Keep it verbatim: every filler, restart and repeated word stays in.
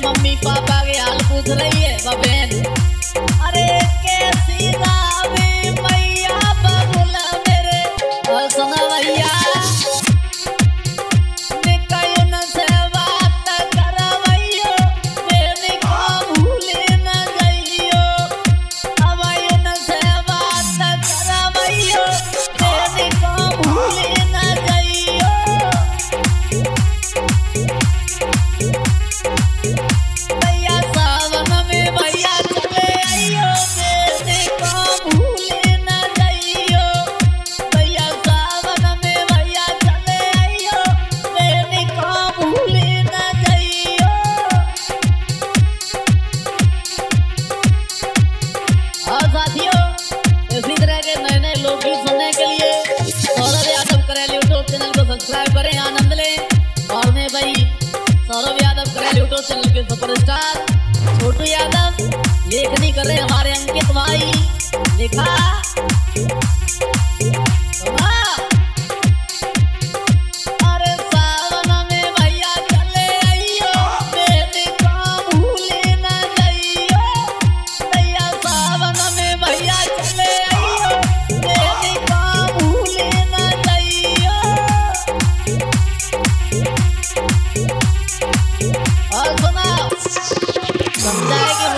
Mummy papa के हाल पूछ रही है बहन। अरे कैसी रावी मैया बबुला मेरे और सुना भैया सब्सक्राइब करें, आनंद लें। और मैं भाई सौरभ यादव करें यूट्यूब चैनल के सुपरस्टार छोटू यादव लेखनी कर रहे हमारे अंकित भाई लिखा। अरे सावन में भैया चले आइयो मेरे काम भूले न जाइयो। भैया सावन में भैया चले आइयो मेरे काम भूले न जाइयो। और सुना समझाएगी